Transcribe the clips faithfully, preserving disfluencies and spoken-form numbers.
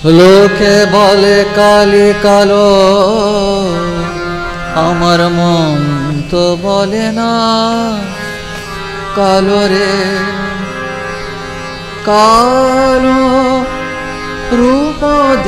লোকে বলে কালি কালো, আমার মন তো বলে না কালো রে। কালো রূপ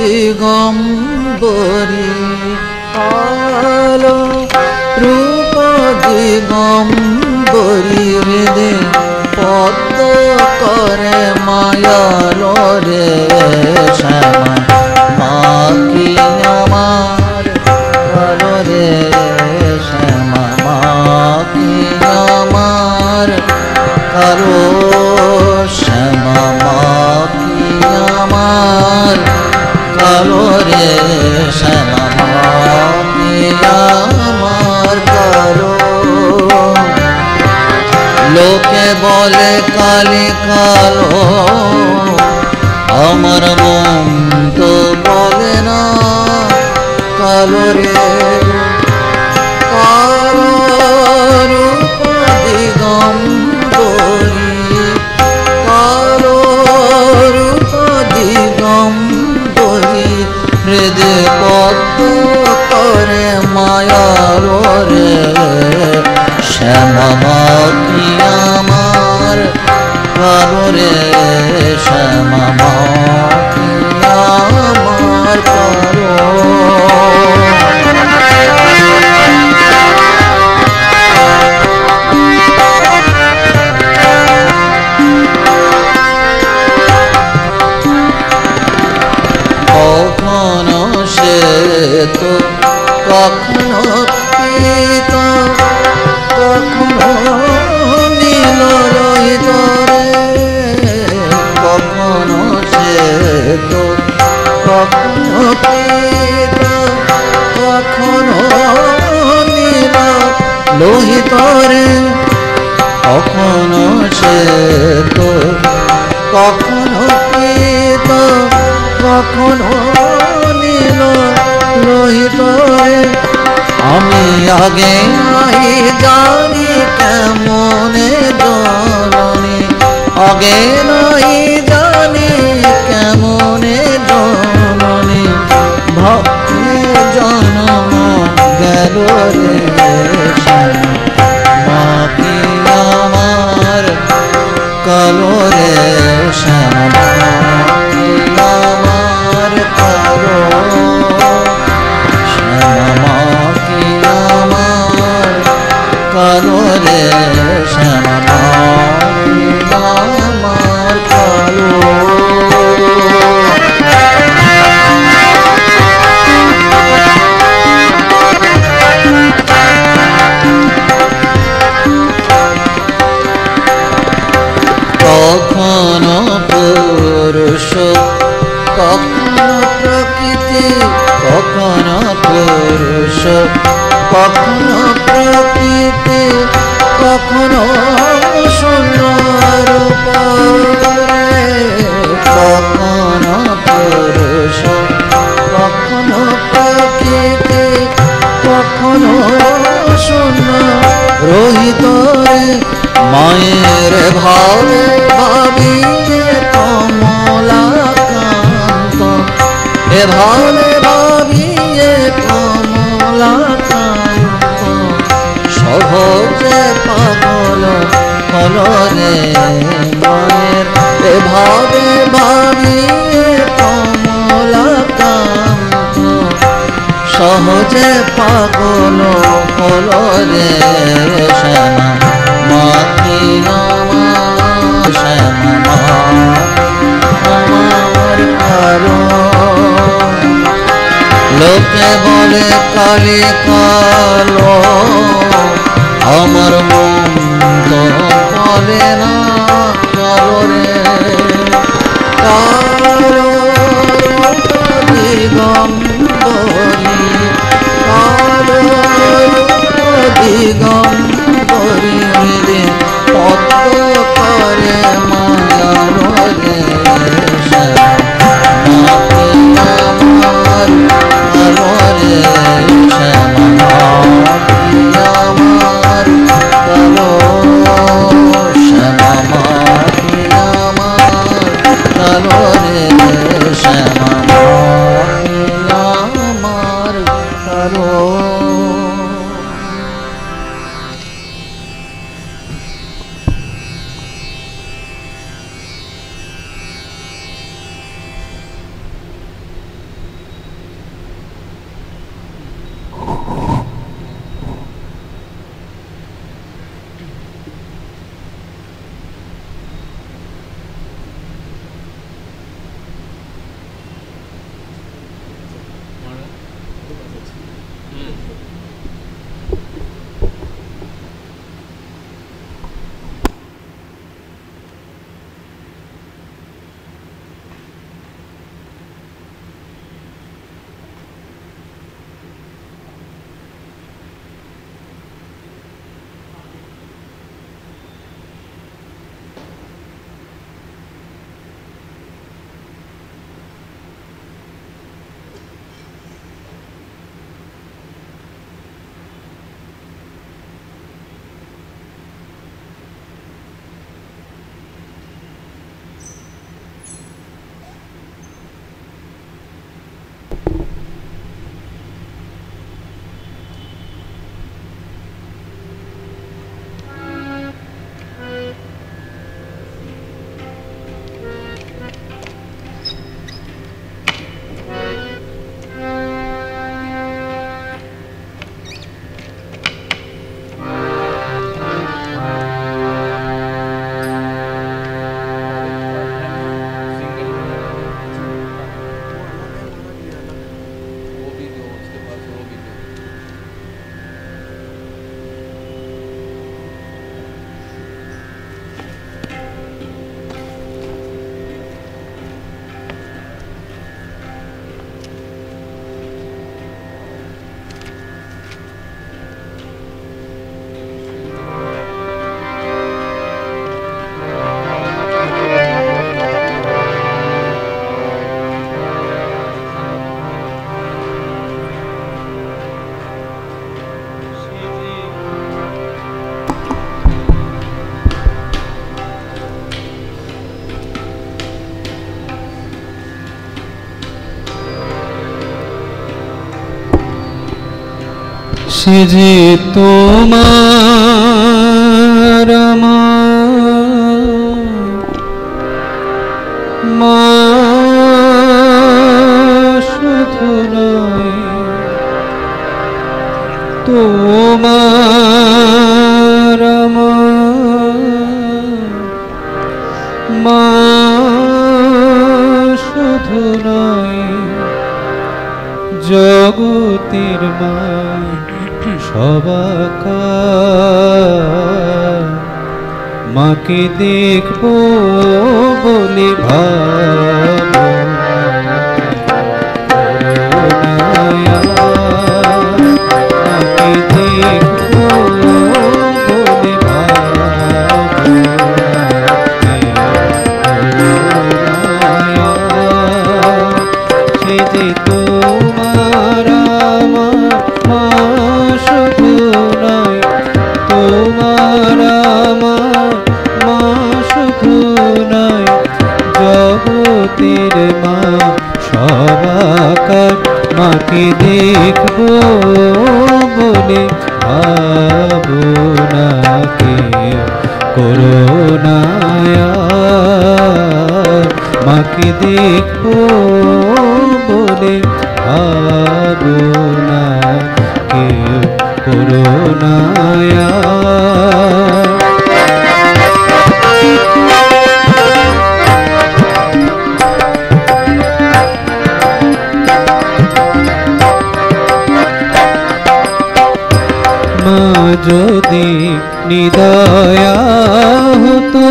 দিগম্বরী, কালো রূপ দিগম্বরী, হৃদে পদ্ম করে মায়ালো রে শ্যামা মা কি আমার কালো রে শ্যামা মা কি আমার কালো, শ্যামা মা কি আমার কালো রে শ্যামা মা কি আমার কালো। লোকে বলে কালি কালো, আমার মন তো বলে না কালো রে। কালো রূপ দিগম্বরী, কালো রূপ দিগম্বরী, হৃদে পদ্ম করে মায়ালো রে শ্যামা মা কি আমার কালো রে শ্যামা মা কি আমার কালো। কখনো সে তো কখনো পিত, কখনো নীল রহিত রে, কখনো সে তো কখনো পিত, কখনো নীল লোহিত রে, কখনো সে তো কখনো পিত, কখনো নীল লোহিত রে। আমি আগে নাই জানি কেমনে জননী, আগে নাই জানি কেমনে জননী, ভক্তি জন্ম গেল রে মা কি আমার কালো রে শ্যামা কি আমার কালো, শ্যামা কি আমার কালো রে শ্যামা কি আমার কালো। কখনো পুরুষ, কখনো প্রকৃতি, কখনো পুরুষ, কখনো প্রকৃতি, কখনো শূন্য রূপ রে, কখনো পুরুষ, কখনো প্রকৃতি, কখনো শূন্য রহিত রে। মায়ের ভাবে ভাবিয়ে কমলাকান্ত, এ ভাবে ভাবিয়ে কমলাকান্ত, সহজে পাগল হল রে মায়ের, এ ভাবে ভাবিয়ে কমলাকান্ত, সহজে পাগল হল রে শ্যামা মা কি আমার শ্যামা আমার কালো। লোকে বলে কালি কালো, আমার মন তো বলে না কালো রে। কালো দিগম্বরী, কালো দিগম্বরী, হৃদে পদ্ম করে মায়ালো রে শ্যামা কি আমার কালো রে শ্যামা কি আমার কালো। সে যে তোমার আমার মা শুধু নয়, তোমার আমার মা শুধু নয়, জগতের মা সবাকার। মাকে দেখবো বলে ভাবো মাকে দেখবো বলে ভাবো সে যে তোমার আমার মা শুধু নয়, তোমার আমার মা শুধু নয়, জগতের মা সবাকার। মাকে দেখবো বলে ভাবো না কেউ করুণায়। মাকে দেখবো বলে ভাবো না কেউ করুণায়। মা যদি নিদয়া হতো,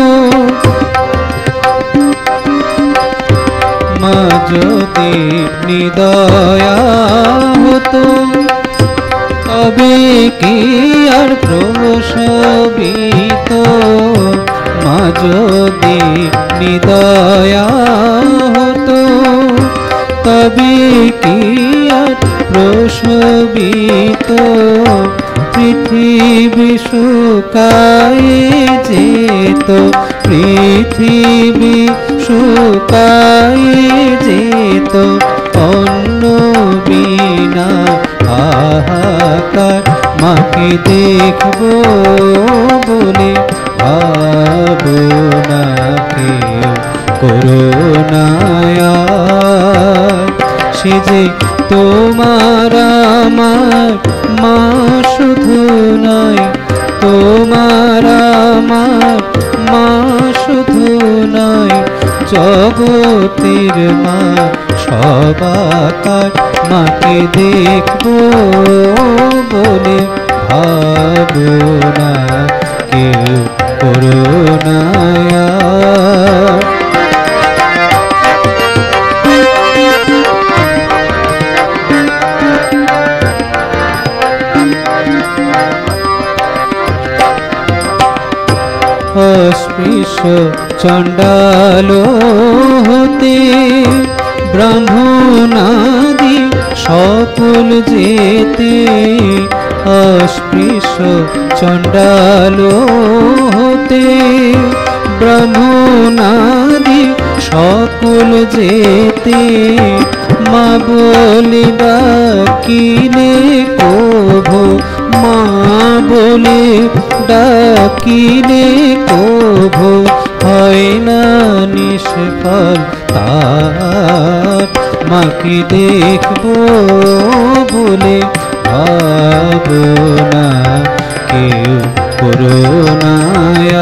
মা যদি নিদয়া হতো, তবে কি আর প্রসবিত। মা যদি নিদয়া হতো, তবে কি আর প্রসবিত। পৃথিবী শুকায়ে যেত, পৃথিবী শুকায়ে যেত, অন্ন বিনা হাহাকার। মাকে দেখবো বলে ভাবো না কেউ করুণায়। সে যে তোমার আমার মা শুধু নয়, তোমার আমার মা শুধু নয়, জগতের মা সবাকার। মাকে দেখবো বলে ভাবো না কেউ করুণায়। অস্পৃশ্য চণ্ডাল হতে ব্রাহ্মণাদি সকল যেতে, অস্পৃশ্য চণ্ডাল হতে ব্রাহ্মণাদি সকল যেতে। মা বলে ডাকিলে কভু, মা বলে ডাকিলে কভু হয় না নিষ্ফল তার। মাকে দেখবো বলে ভাবো না কেউ করুণায়।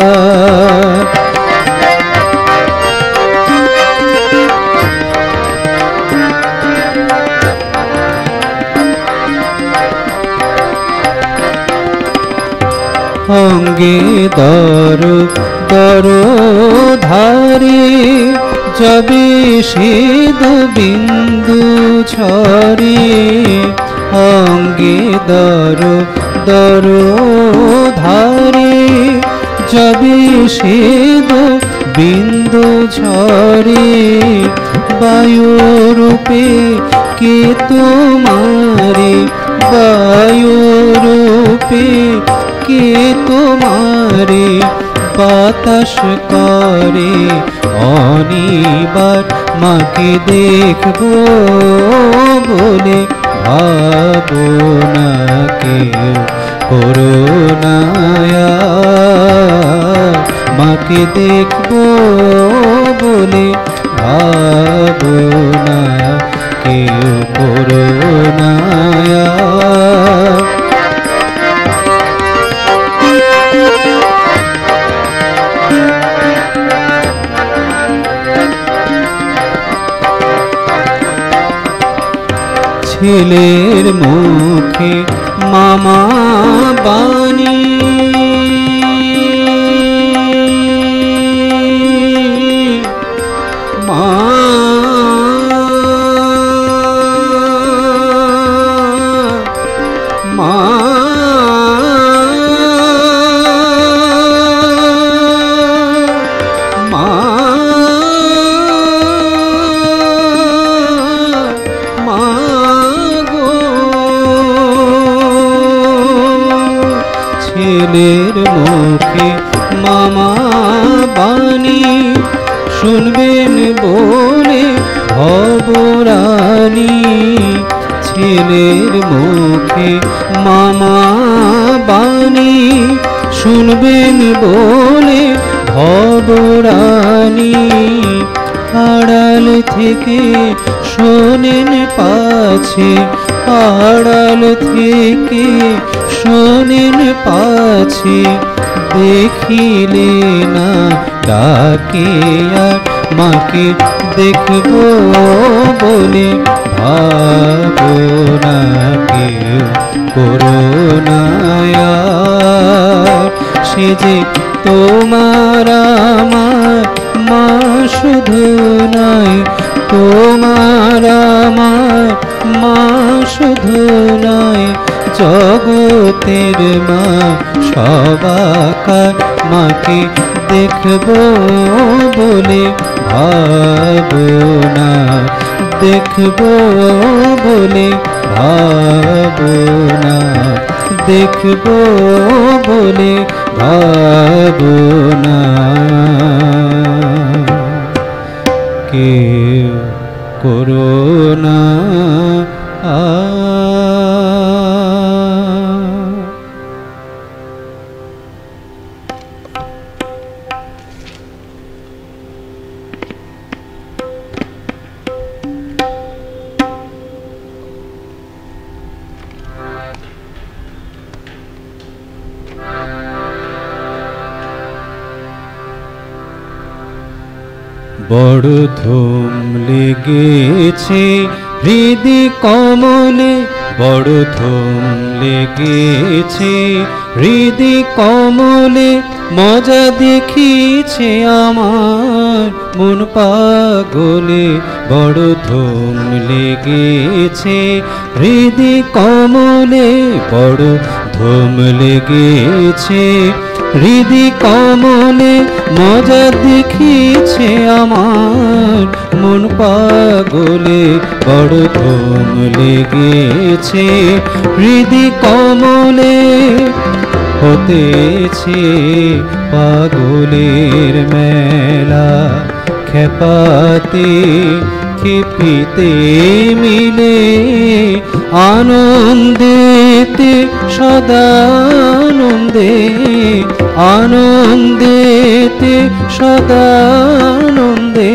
অঙ্গে দর দর ধারে যবে শ্বেত বিন্দু ঝরে, অঙ্গে দর দর ধারে যবে শ্বেত বিন্দু ঝরে। বায়ুরূপে কে তোমারে, বায়ুরূপে কে তোমারে, বাতাস করে অনিবার। মাকে দেখবো বলে ভাবনা কেউ করুণায়া মাকে দেখবো বলে ভাবনা কেউ করুণায়া ছেলের মুখে মামা বাণী মা মা ছেলের মুখে মামা বাণী শুনবেন বলে ভবরানী ছেলের মুখে মামা বাণী শুনবেন বলে ভবরানী আড়াল থেকে শোনেন পাছে আড়াল থেকে শোনেন পাছে দেখিলে না ডাকে আর মাকে দেখবো বলে ভাবনা কেউ করুণায়া সে যে তোমার আমার মা শুধু নাই তোমার আমার মা শুধু নাই জগতের মা সবাকার মাকে দেখবো বলে ভাবনা দেখবো বলে ভাবনা দেখবো বলে ভাবনা কেউ করুণা আ বড় ধুম লেগেছে হৃদি কমলে বড় ধুম লেগেছে হৃদি কমলে মজা দেখিছে আমার মন পাগলে বড় ধুম লেগেছে হৃদি কমলে বড় ধুম লেগেছে হৃদি কমলে মজা দেখিছে আমার মন পাগলে বড় ধুম লেগেছে হৃদি কমলে হতেছে পাগলের মেলা খেপাতে খেপিতে মিলে আনন্দেতে সদানন্দে আনন্দেতে সদানন্দে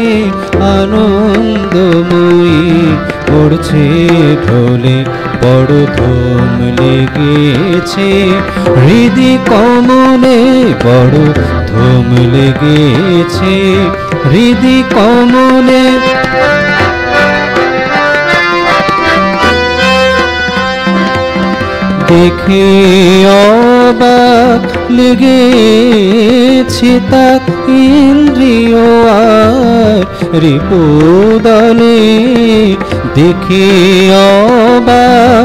আনন্দময়ী পড়ছে ঢোলে বড় ধুম লেগেছে হৃদি কমলে বড় ধুম লেগেছে হৃদি কমলে দেখে অবাক লেগেছে তাক ইন্দ্রিয় আর রিপুদলে দেখে অবাক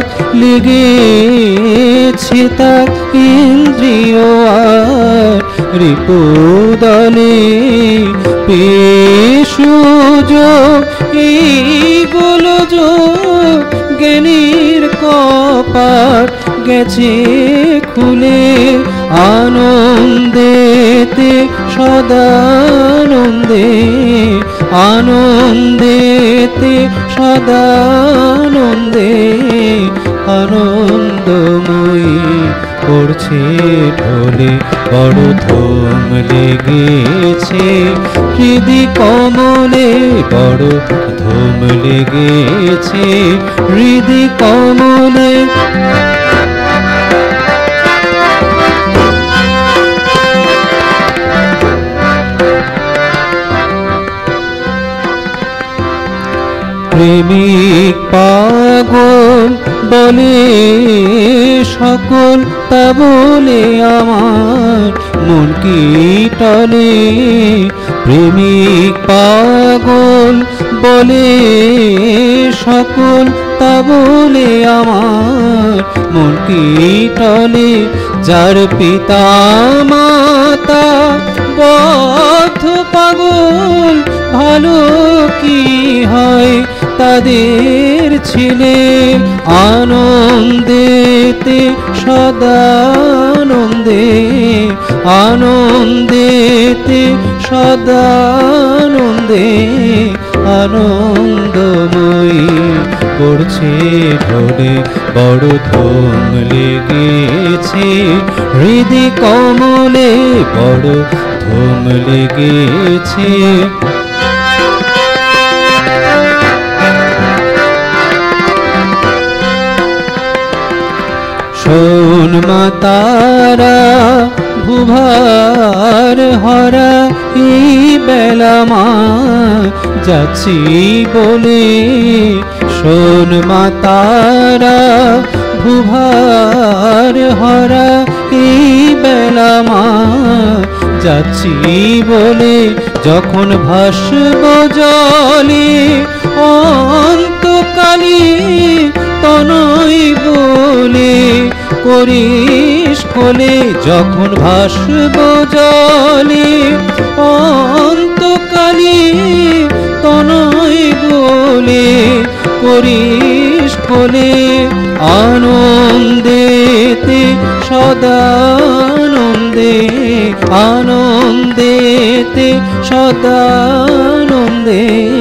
লেগেছে তাক ইন্দ্রিয় আর রিপুদলে পেশুজ এইগুলো যোগ জ্ঞানীর কপাট গেছে খুলে আনন্দেতে সদানন্দে আনন্দেতে সদানন্দে আনন্দময়ী করছে ঢোলে বড় ধুম লেগেছে হৃদি কমলে বড় ধুম লেগেছে হৃদি কমলে প্রেমিক পাগল বলে সকল তা বলে আমার মন কি টলে প্রেমিক পাগল বলে সকল তা বলে আমার মন কি টলে যার পিতা মাতা বদ্ধ পাগল ভালো কি হয় তাদের ছেলে আনন্দেতে সদানন্দে আনন্দেতে সদানন্দে আনন্দময়ী করছে ঢোলে বড় ধুম লেগেছে হৃদি কমলে বড় ধুম লেগেছে শোন মা তারা ভুভার হরা এই বেলা মা যাচ্ছি বলে শোন মা তারা ভুভার হরা এই বেলা মা যাচ্ছি বলে যখন ভাসব জলে অন্তকালে তনয় বলে করিস কোলে যখন ভাসব জলে অন্তকালে তনয় বলে করিস কোলে আনন্দেতে সদানন্দে আনন্দেতে সদানন্দে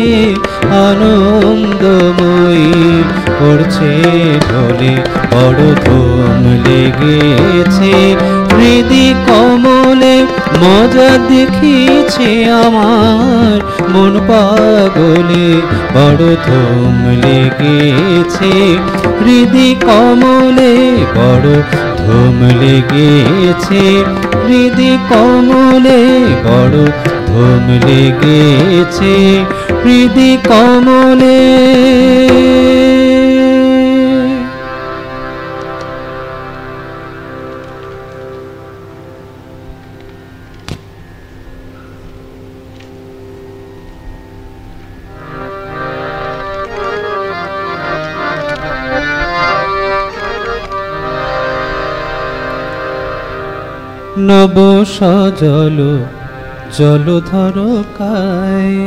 আনন্দময়ী করছে ঢোলে বড় ধুম লেগেছে হৃদি কমলে মজা দেখিছে আমার মন পাগলে বড় ধুম লেগেছে হৃদি কমলে বড় ধুম লেগেছে হৃদি কমলে বড় ধুম লেগেছে হৃদি কমলে নব সজল জলধর কায়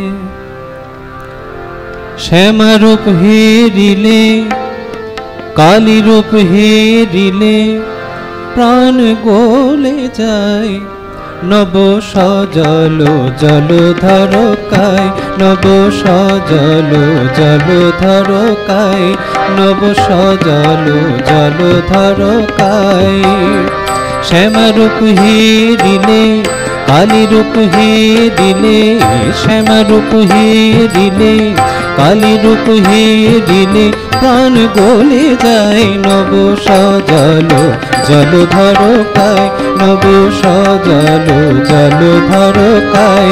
শ্যামারূপ হেরিলে কালীরূপ হেরিলে প্রাণ গলে যায় নব সজল জলধর কায় নব সজল জলধর কায় নব সজল জলধর কায় শ্যামারূপ হেরিলে কালীরূপ হেরিলে শ্যামারূপ হেরিলে কালীরূপ হেরিলে প্রাণ গলে যায় নব সজল জলধর কায় নব সজল জলধর কায়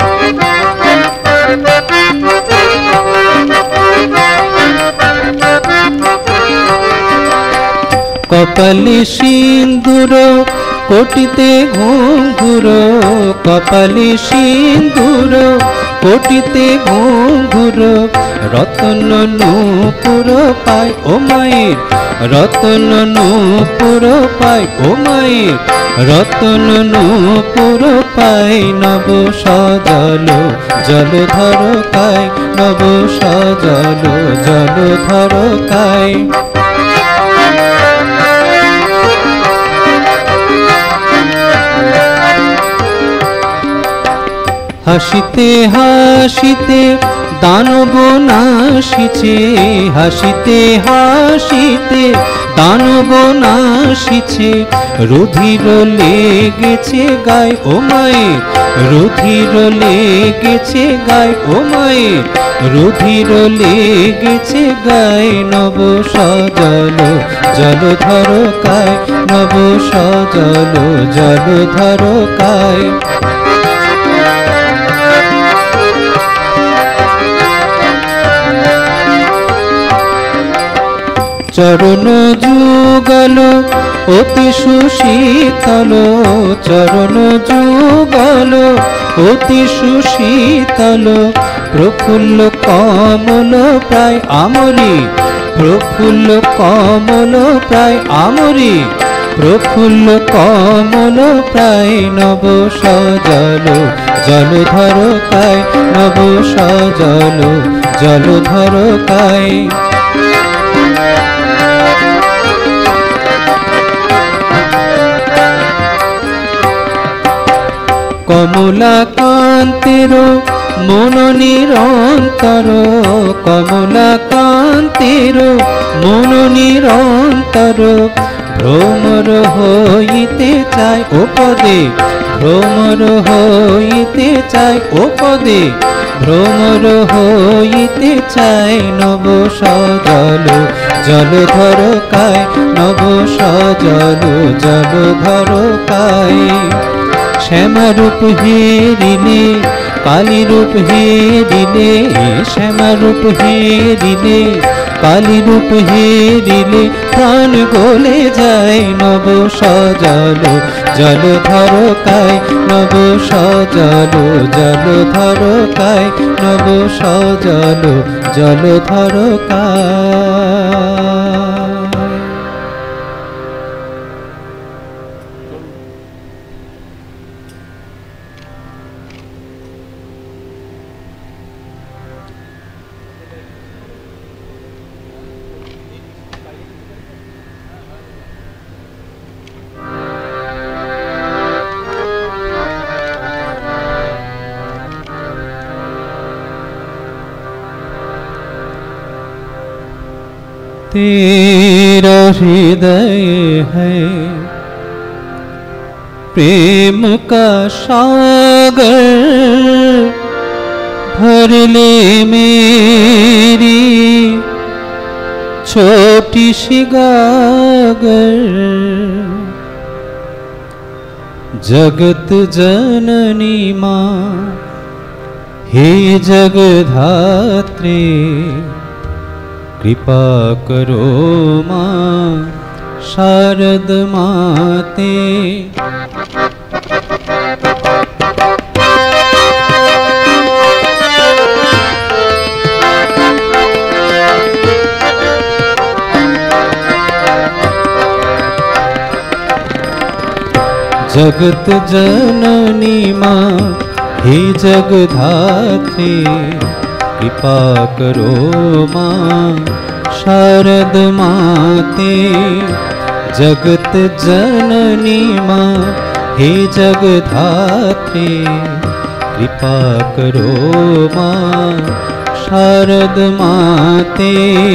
কপালে সিন্দুর কোটিতে ঘুঙ্গুর কপালে সিন্দুর কোটিতে ঘুঙ্গুর রতন নূপুর পায় ও মায়ের রতন নূপুর পায় ও মায়ের রতন নূপুর পায় নব সজল জলধর কায় নব সজল জলধর কায় হাসিতে হাসিতে দানব নাশিছে, হাসিতে হাসিতে দানব নাশিছে, রুধির লেগেছে গায়ে ও মায়ে, রুধির লেগেছে গায়ে ও মায়ে, রুধির লেগেছে গায়ে। নব সজল জলধর কায়, নব সজল জলধর কায়। চরণ যুগল অতি সুশীতল, চরণ যুগল অতি সুশীতল, প্রফুল্ল কমল প্রায় আমরি, প্রফুল্ল কমল প্রায় আমরি, প্রফুল্ল কমল প্রায়। নব সজল জলধর কায়, নব সজল জলধর কায়। কমলা কান্তের মন নিরন্তর, কমলা কান্তের মন নিরন্তর, ভ্রমর হইতে চায় ও পদে, ভ্রমর হইতে চায় ও পদে, ভ্রমর হইতে চায়। নব সজল জলধর কায়, নব সজল জলধর কায়। শ্যামারূপ হেরিলে কালীরূপ হেরিলে, শ্যামারূপ হেরিলে কালীরূপ হেরিলে, প্রাণ গলে যায়। নব সজল জলধর কায়, নব সজল জলধর কায়, নব সজল জলধর কায়। तेरा हृदय है प्रेम का सागर, भर ले मेरी छोटी सी गागर। जगत जननी माँ हे जगधात्री, कृपा करो माँ शारद माते। जगत जननी माँ हे जगधात्री, कृपा करो माँ शारद माते। जगत जननी माँ हे जगधात्री, कृपा करो माँ शारद माते।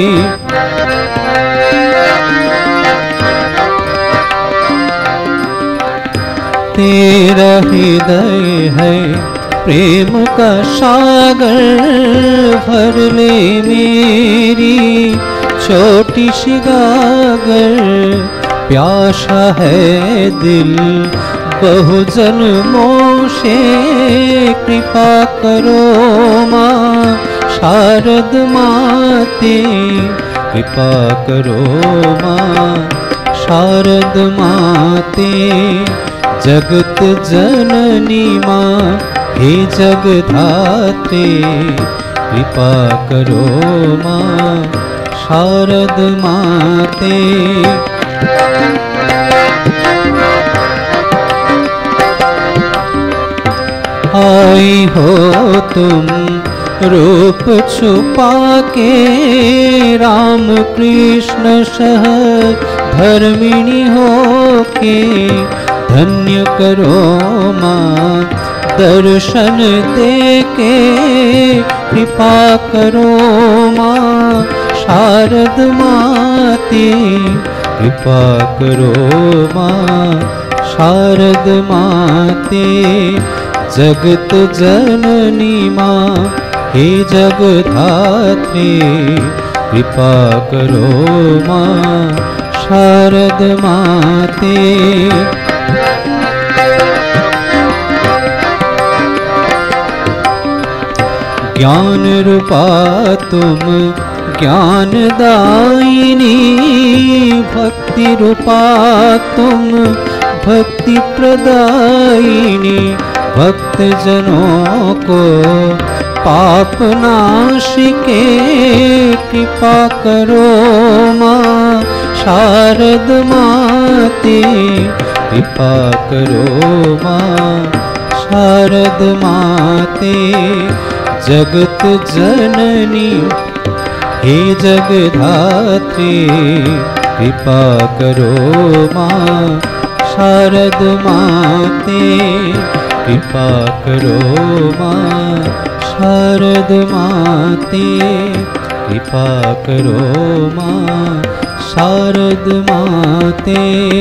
तेरा हृदय है प्रेम का सागर, भर ले मेरी छोटी सी गागर। प्यासा है दिल बहु जन्मों से, कृपा करो माँ शारद माते। कृपा करो माँ शारद माते। जगत जननी माँ हे जगधात्री, कृपा करो माँ शारद माते। आई हो तुम रूप छुपा के, राम कृष्ण सह धर्मिणी हो के। धन्य करो माँ दर्शन देके कृपा करो माँ शारद माते, कृपा करो माँ शारद माते। जगत जननी माँ हे जगधात्री, कृपा करो माँ शारद माते। ज्ञान रूपा तुम ज्ञान दायिनी, भक्ति रूपा तुम भक्ति प्रदायिनी। भक्त जनों को पाप नाशिके, कृपा करो माँ शारद माते, कृपा करो माँ शारद माते। जगत जननी हे जगधात्री, कृपा करो माँ शारद माते, कृपा करो माँ शारद माते, कृपा करो माँ शारद माते।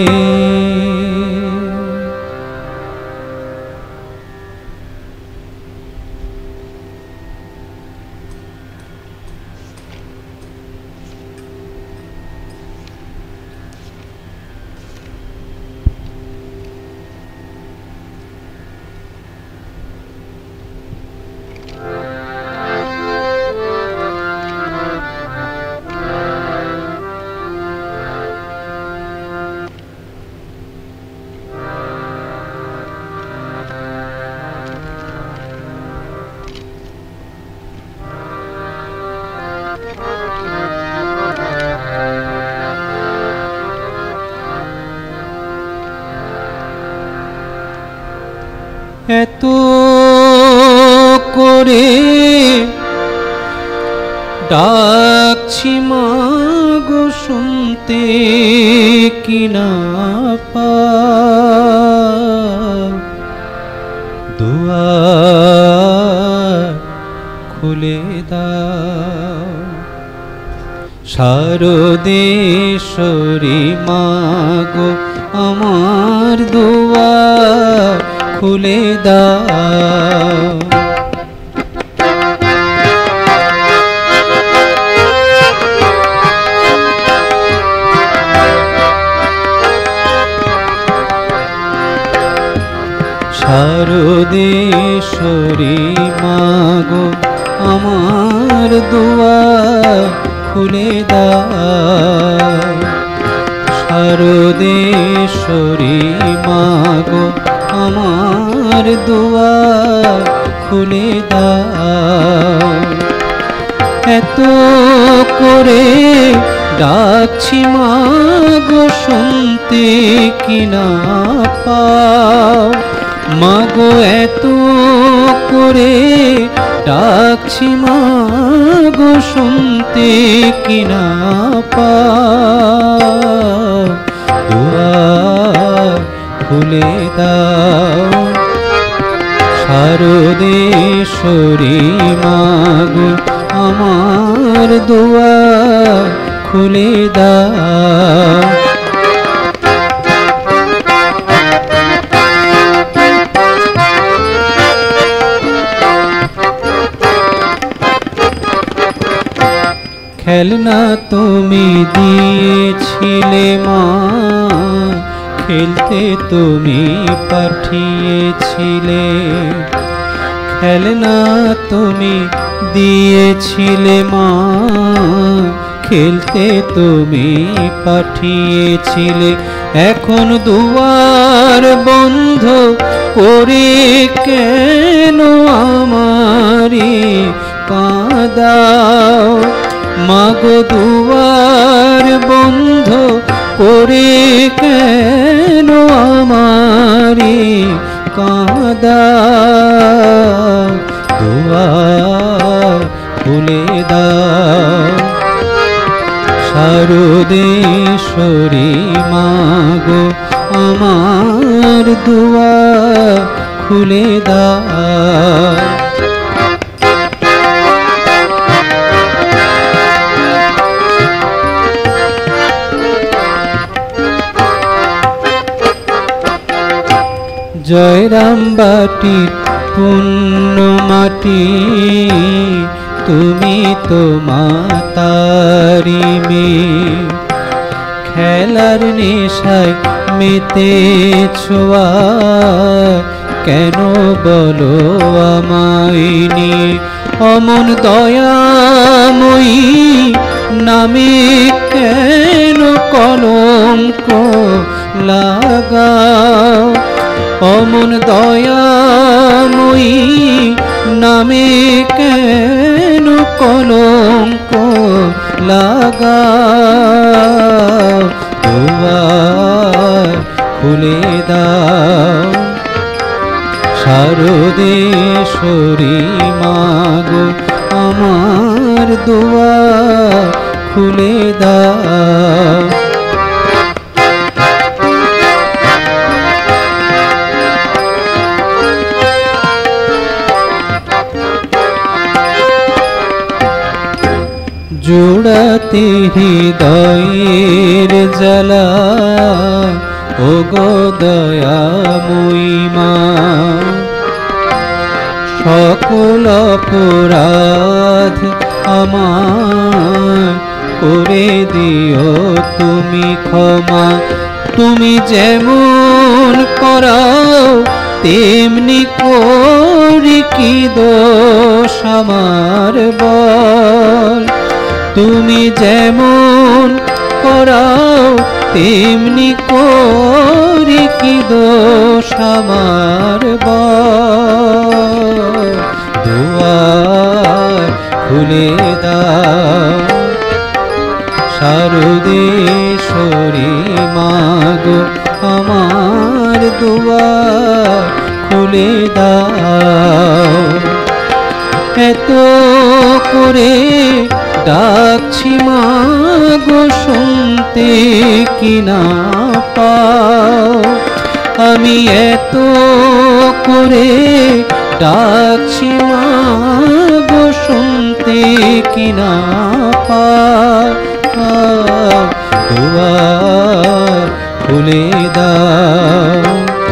এত করে ডাকছি মাগো শুনতে কি না পাও, দুয়ার খুলে দাও। শারদেশ্বরী মাগো আমার দুয়ার খুলে দাও। শারদেশ্বরী মাগো আমার দুয়ার খুলে দাও। শারদেশ্বরী মাগো আমার দুয়ার খুলে দাও। এত করে ডাকছি মাগো শুনতে কি না পাও, মাগো এত করে ডাকছি মাগো শুনতে কি না পাও, দুয়ার খুলে দাও। শারদেশ্বরী মাগো আমার দুয়ার খুলে দাও। খেলনা তুমি দিয়েছিলে মা, খেলতে তুমি পাঠিয়েছিলে। খেলনা তুমি দিয়েছিলে মা, খেলতে তুমি পাঠিয়েছিলে। এখন দুয়ার বন্ধ করে কেন আমারে কাঁদাও, মাগো দুয়ার বন্ধ করে কেন আমারে কাঁদাও, দুয়ার খুলে দাও। শারদেশ্বরী মাগো আমার দুয়ার খুলে দাও। জয়রাম বাটির পুণ্য মাটি, তুমি তো মাতারি মেয়ে। খেলার নেশায় মেতেছো কেন বলো আমায় নিয়ে? অমন দয়াময়ী নামে কেন কলঙ্ক লাগাও? অমন দয়াময়ী নামে কেন কলঙ্ক লাগাও? দুয়ার খুলে দাও শারদেশ্বরী মাগো, আমার দুয়ার খুলে দাও। জোড়াতে হৃদয়ের জ্বালা, ও গো দয়াময়ী মা। সকল অপরাধ আমার করে দিও তুমি ক্ষমা। তুমি যেমন করাও তেমনি করি কি দোষ আমার বল? তুমি যেমন করাও তেমনি করি কি দোষ আমার বল? দুয়ার খুলে দাও শারদেশ্বরী মাগো, আমার দুয়ার খুলে দাও। এত করে ডাকছি মাগো, শুনতে কি না পাও? আমি এত করে ডাকছি মাগো, শুনতে কি না পাও? দুয়ার খুলে দাও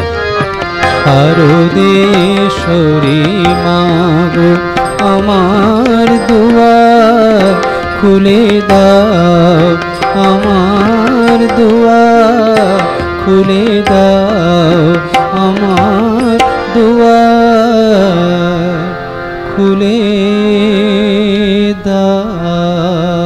শারদেশ্বরী মাগো, আমার দুয়ার খুলে দাও। আমার দুয়ার খুলে দাও। আমার দুয়ার খুলে দাও।